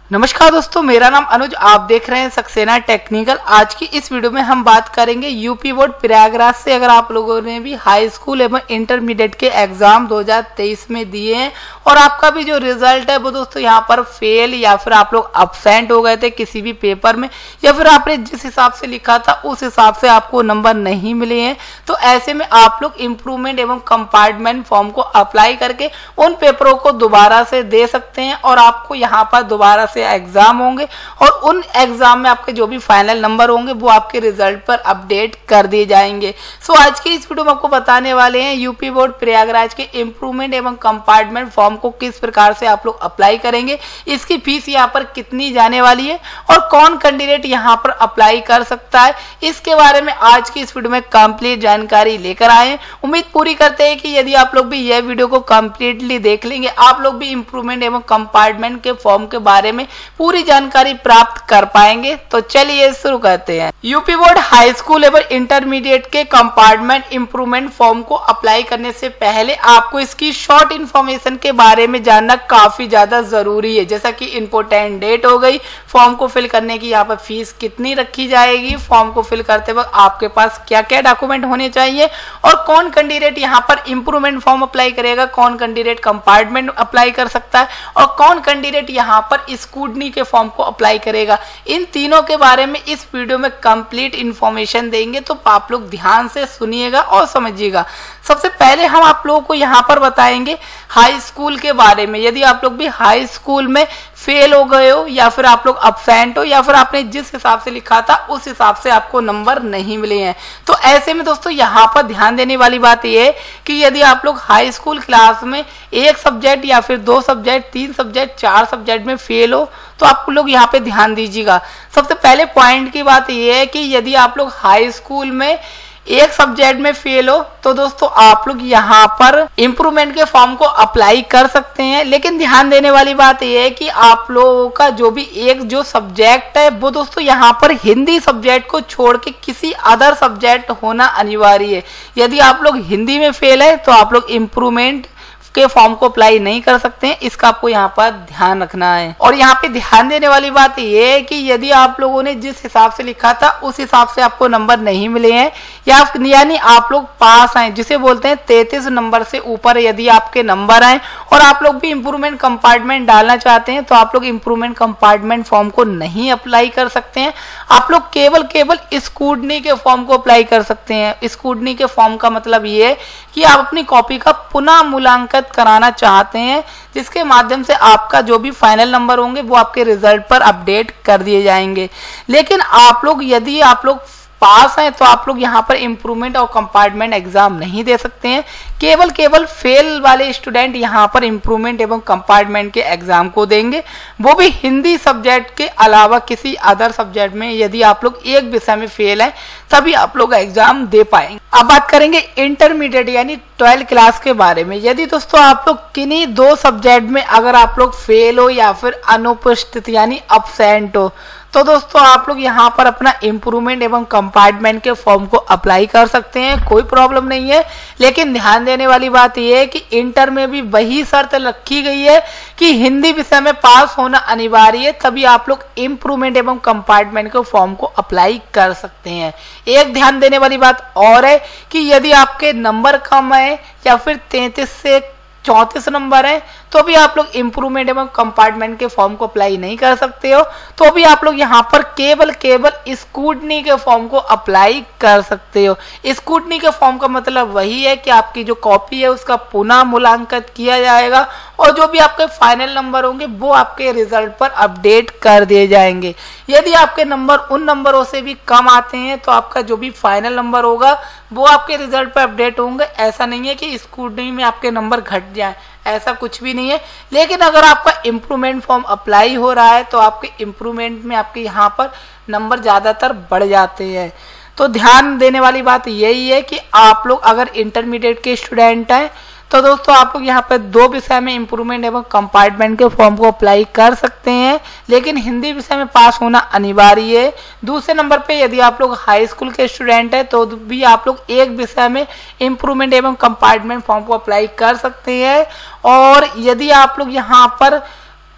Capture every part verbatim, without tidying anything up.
नमस्कार दोस्तों, मेरा नाम अनुज, आप देख रहे हैं सक्सेना टेक्निकल। आज की इस वीडियो में हम बात करेंगे यूपी बोर्ड प्रयागराज से अगर आप लोगों ने भी हाई स्कूल एवं इंटरमीडिएट के एग्जाम दो हज़ार तेईस में दिए हैं और आपका भी जो रिजल्ट है वो दोस्तों यहाँ पर फेल या फिर आप लोग अब्सेंट हो गए थे किसी भी पेपर में, या फिर आपने जिस हिसाब से लिखा था उस हिसाब से आपको नंबर नहीं मिले हैं, तो ऐसे में आप लोग इम्प्रूवमेंट एवं कंपार्टमेंट फॉर्म को अप्लाई करके उन पेपरों को दोबारा से दे सकते हैं और आपको यहाँ पर दोबारा से एग्जाम होंगे और उन एग्जाम में आपके जो भी फाइनल नंबर होंगे वो आपके रिजल्ट पर अपडेट कर दिए जाएंगे। सो so, आज की इस वीडियो में आपको बताने वाले हैं यूपी बोर्ड प्रयागराज के इम्प्रूवमेंट एवं कंपार्टमेंट फॉर्म को किस प्रकार से आप लोग अप्लाई करेंगे, इसकी फीस यहाँ पर कितनी जाने वाली है और कौन कैंडिडेट यहाँ पर अप्लाई कर सकता है, इसके बारे में आज की इस वीडियो में कंप्लीट जानकारी लेकर आए हैं। उम्मीद पूरी करते हैं कि यदि आप लोग भी यह वीडियो को कंप्लीटली देख लेंगे आप लोग भी इम्प्रूवमेंट एवं कंपार्टमेंट के फॉर्म के बारे में पूरी जानकारी प्राप्त कर पाएंगे। तो चलिए शुरू करते हैं। यूपी बोर्ड हाई स्कूल एवं इंटरमीडिएट के कंपार्टमेंट इंप्रूवमेंट फॉर्म को अप्लाई करने से पहले आपको इसकी शॉर्ट इंफॉर्मेशन के बारे में जानना काफी ज्यादा जरूरी है, जैसा कि इंपोर्टेंट डेट हो गई, फॉर्म को फिल करने की यहाँ पर फीस कितनी रखी जाएगी, फॉर्म को फिल करते वक्त आपके पास क्या क्या डॉक्यूमेंट होने चाहिए और कौन कैंडिडेट यहाँ पर इंप्रूवमेंट फॉर्म अप्लाई करेगा, कौन कैंडिडेट कंपार्टमेंट अप्लाई कर सकता है और कौन कैंडिडेट यहाँ पर स्कूटनी के फॉर्म को अप्लाई करेगा। इन तीनों के बारे में इस वीडियो में कंप्लीट इंफॉर्मेशन देंगे, तो आप लोग ध्यान से सुनिएगा और समझिएगा। सबसे पहले हम आप लोगों को यहाँ पर बताएंगे हाई स्कूल के बारे में। यदि आप लोग भी हाई स्कूल में फेल हो गए हो या फिर आप लोग अब्सेंट हो या फिर आपने जिस हिसाब से लिखा था उस हिसाब से आपको नंबर नहीं मिले हैं, तो ऐसे में दोस्तों यहाँ पर ध्यान देने वाली बात यह है कि यदि आप लोग हाई स्कूल क्लास में एक सब्जेक्ट या फिर दो सब्जेक्ट, तीन सब्जेक्ट, चार सब्जेक्ट में फेल हो तो आप लोग यहाँ पे ध्यान दीजिएगा। सबसे पहले पॉइंट की बात यह है कि यदि आप लोग हाई स्कूल में एक सब्जेक्ट में फेल हो तो दोस्तों आप लोग यहाँ पर इम्प्रूवमेंट के फॉर्म को अप्लाई कर सकते हैं, लेकिन ध्यान देने वाली बात यह है कि आप लोगों का जो भी एक जो सब्जेक्ट है वो दोस्तों यहाँ पर हिंदी सब्जेक्ट को छोड़ के किसी अदर सब्जेक्ट होना अनिवार्य है। यदि आप लोग हिंदी में फेल है तो आप लोग इम्प्रूवमेंट के फॉर्म को अप्लाई नहीं कर सकते हैं, इसका आपको यहाँ पर ध्यान रखना है। और यहाँ पे ध्यान देने वाली बात ये है कि यदि आप लोगों ने जिस हिसाब से लिखा था उस हिसाब से आपको नंबर नहीं मिले हैं या यानी आप लोग पास आए, जिसे बोलते हैं तैंतीस नंबर से ऊपर यदि आपके नंबर आए और आप लोग भी इम्प्रूवमेंट कंपार्टमेंट डालना चाहते हैं तो आप लोग इम्प्रूवमेंट कंपार्टमेंट फॉर्म को नहीं अप्लाई कर सकते हैं। आप लोग केवल केवल स्कूटनी के फॉर्म को अप्लाई कर सकते हैं। स्कूटनी के फॉर्म का मतलब ये है कि आप अपनी कॉपी का पुनः मूल्यांकन कराना चाहते हैं, जिसके माध्यम से आपका जो भी फाइनल नंबर होंगे वो आपके रिजल्ट पर अपडेट कर दिए जाएंगे। लेकिन आप लोग यदि आप लोग पास हैं तो आप लोग यहाँ पर इम्प्रूवमेंट और कंपार्टमेंट एग्जाम नहीं दे सकते हैं। केवल केवल फेल वाले स्टूडेंट यहाँ पर इम्प्रूवमेंट एवं कंपार्टमेंट के एग्जाम को देंगे, वो भी हिंदी सब्जेक्ट के अलावा किसी अदर सब्जेक्ट में यदि आप लोग एक विषय में फेल हैं तभी आप लोग एग्जाम दे पाएंगे। अब बात करेंगे इंटरमीडिएट यानी ट्वेल्थ क्लास के बारे में। यदि दोस्तों आप लोग किन्हीं दो सब्जेक्ट में अगर आप लोग फेल हो या फिर अनुपस्थित यानी अब्सेंट हो तो दोस्तों आप लोग यहाँ पर अपना इम्प्रूवमेंट एवं कंपार्टमेंट के फॉर्म को अप्लाई कर सकते हैं, कोई प्रॉब्लम नहीं है। लेकिन ध्यान देने वाली बात यह है कि इंटर में भी वही शर्त रखी गई है कि हिंदी विषय में पास होना अनिवार्य है, तभी आप लोग इम्प्रूवमेंट एवं कंपार्टमेंट के फॉर्म को अप्लाई कर सकते हैं। एक ध्यान देने वाली बात और है कि यदि आपके नंबर कम है या फिर तैंतीस से चौंतीस नंबर है तो भी आप लोग इम्प्रूवमेंट एवं कंपार्टमेंट के फॉर्म को अप्लाई नहीं कर सकते हो, तो भी आप लोग यहाँ पर केवल केवल स्कूटनी के फॉर्म को अप्लाई कर सकते हो। स्कूटनी के फॉर्म का मतलब वही है कि आपकी जो कॉपी है उसका पुनः मूल्यांकन किया जाएगा और जो भी आपके फाइनल नंबर होंगे वो आपके रिजल्ट पर अपडेट कर दिए जाएंगे। यदि आपके नंबर उन नंबरों से भी कम आते हैं तो आपका जो भी फाइनल नंबर होगा वो आपके रिजल्ट पर अपडेट होंगे। ऐसा नहीं है कि स्कूटनी में आपके नंबर घट जाए, ऐसा कुछ भी नहीं है। लेकिन अगर आपका इम्प्रूवमेंट फॉर्म अप्लाई हो रहा है तो आपके इम्प्रूवमेंट में आपके यहाँ पर नंबर ज़्यादातर बढ़ जाते हैं। तो ध्यान देने वाली बात यही है कि आप लोग अगर इंटरमीडिएट के स्टूडेंट हैं तो दोस्तों आप लोग यहाँ पर दो विषय में इम्प्रूवमेंट एवं कंपार्टमेंट के फॉर्म को अप्लाई कर सकते हैं, लेकिन हिंदी विषय में पास होना अनिवार्य है। दूसरे नंबर पे यदि आप लोग हाई स्कूल के स्टूडेंट हैं तो भी आप लोग एक विषय में इम्प्रूवमेंट एवं कंपार्टमेंट फॉर्म को अप्लाई कर सकते हैं। और यदि आप लोग यहाँ पर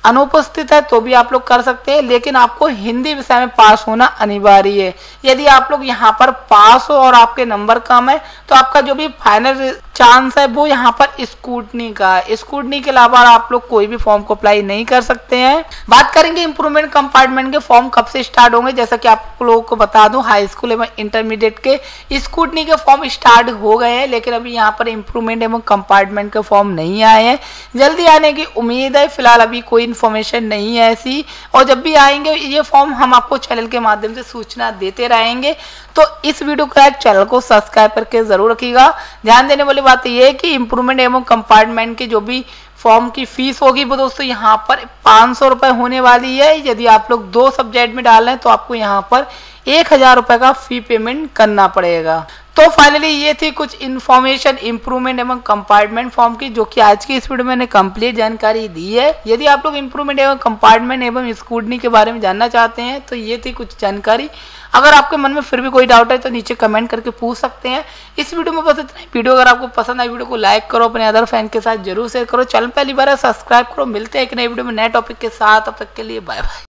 अनुपस्थित है तो भी आप लोग कर सकते हैं, लेकिन आपको हिंदी विषय में पास होना अनिवार्य है। यदि आप लोग यहाँ पर पास हो और आपके नंबर कम है तो आपका जो भी फाइनल चांस है वो यहाँ पर स्कूटनी का है। स्कूटनी के अलावा आप लोग कोई भी फॉर्म को अप्लाई नहीं कर सकते हैं। बात करेंगे इंप्रूवमेंट कंपार्टमेंट के फॉर्म कब से स्टार्ट होंगे। जैसा कि आप लोगों को बता दूं, हाई स्कूल एवं इंटरमीडिएट के स्कूटनी के फॉर्म स्टार्ट हो गए हैं, लेकिन अभी यहाँ पर इंप्रूवमेंट एवं कंपार्टमेंट के फॉर्म नहीं आए हैं। जल्दी आने की उम्मीद है, फिलहाल अभी कोई इन्फॉर्मेशन नहीं है ऐसी, और जब भी आएंगे ये फॉर्म हम आपको चैनल के माध्यम से सूचना देते रहेंगे। तो इस वीडियो को चैनल को सब्सक्राइब करके जरूर रखिएगा। ध्यान देने वाली बात यह है कि इंप्रूवमेंट एवं कंपार्टमेंट की जो भी फॉर्म की फीस होगी वो दोस्तों यहाँ पर पाँच सौ रुपए होने वाली है। यदि आप लोग दो सब्जेक्ट में डाल रहे हैं तो आपको यहाँ पर एक हजार रुपए का फी पेमेंट करना पड़ेगा। तो फाइनली ये थी कुछ इन्फॉर्मेशन इंप्रूवमेंट एवं कंपार्टमेंट फॉर्म की, जो कि आज की इस वीडियो में मैंने कंप्लीट जानकारी दी है। यदि आप लोग इंप्रूवमेंट एवं कंपार्टमेंट एवं स्कूटनी के बारे में जानना चाहते हैं तो ये थी कुछ जानकारी। अगर आपके मन में फिर भी कोई डाउट है तो नीचे कमेंट करके पूछ सकते हैं। इस वीडियो में बस इतना ही। वीडियो अगर आपको पसंद आए वीडियो को लाइक करो, अपने अदर फैन के साथ जरूर शेयर करो, चैनल पहली बार है सब्सक्राइब करो। मिलते हैं एक नई वीडियो में नए टॉपिक के साथ, तब तक के लिए बाय बाय।